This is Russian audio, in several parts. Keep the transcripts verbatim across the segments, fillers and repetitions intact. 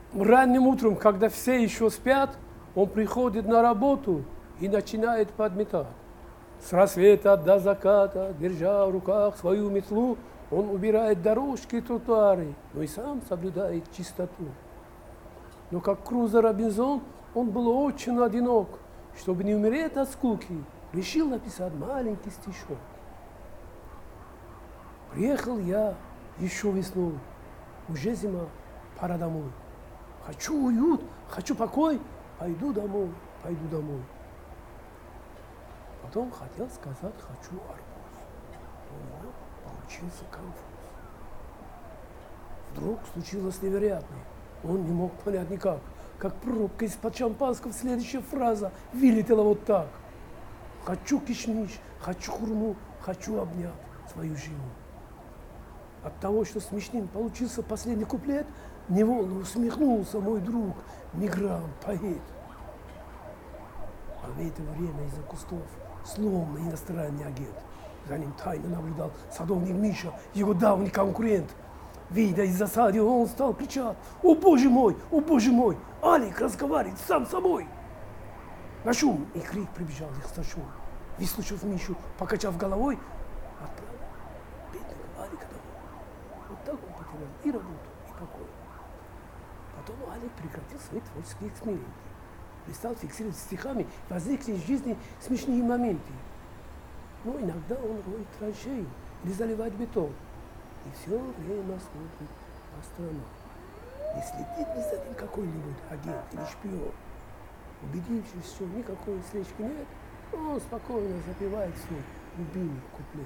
ранним утром, когда все еще спят, он приходит на работу и начинает подметать. С рассвета до заката, держа в руках свою метлу, он убирает дорожки и тротуары, но и сам соблюдает чистоту. Но как Крузо Робинзон, он был очень одинок. Чтобы не умереть от скуки, решил написать маленький стишок. Приехал я еще весной, уже зима, пора домой. Хочу уют, хочу покой, пойду домой, пойду домой. Потом хотел сказать «хочу арбуз». У него получился конфуз. Вдруг случилось невероятное. Он не мог понять никак. Как пробка из-под шампанского следующая фраза вылетела вот так. Хочу кишмиш, хочу хурму, хочу обнять свою жену. От того, что смешным получился последний куплет, невольно усмехнулся мой друг, мигрант, поэт. А в это время из-за кустов, словно иностранный агент, за ним тайно наблюдал садовник Миша, его давний конкурент. Видя из засады, он стал кричать: «О, боже мой, о, боже мой, Алик разговаривает сам с собой!» На шум и крик прибежал их старшой. Выслушав Мишу, покачав головой, отправил бедного Алика домой. Вот так он потерял и работу, и покой. Потом Алик прекратил свои творческие эксперименты. Перестал фиксировать стихами возникшие в жизни смешные моменты. Но иногда он роет траншеи или заливает бетон. И все время смотрит по сторонам. Не следит ли за ним какой-нибудь агент или шпион? Убедившись, что никакой слежки нет, он спокойно запевает свой любимый куплет.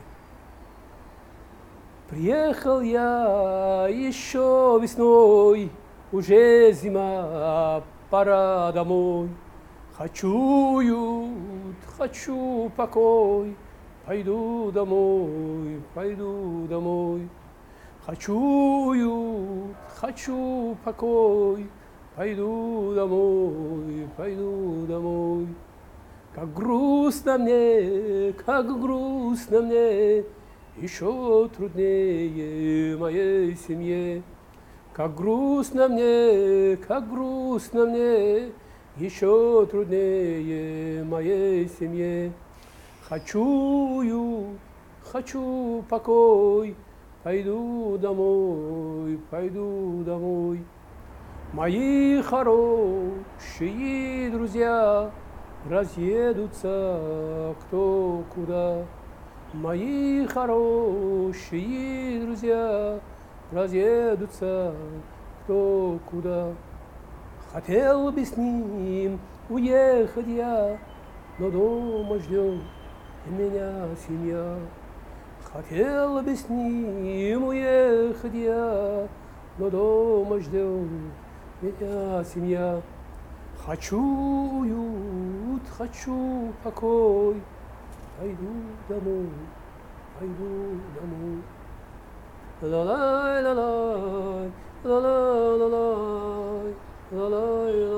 Приехал я еще весной, уже зима, пора домой. Хочу уют, хочу покой, пойду домой, пойду домой. Хочу уют, хочу покой, пойду домой, пойду домой. Как грустно мне, как грустно мне, еще труднее моей семье. Как грустно мне, как грустно мне, еще труднее моей семье. Хочу уют, хочу покой, пойду домой, пойду домой. Мои хорошие друзья разъедутся кто куда. Мои хорошие друзья разъедутся кто куда. Хотел бы с ним уехать я, но дома ждет меня семья. Хотел бы с ним уехать я, но дома ждет меня семья. Хочу уют, хочу покой, пойду домой, пойду домой. La la la la la la la la la la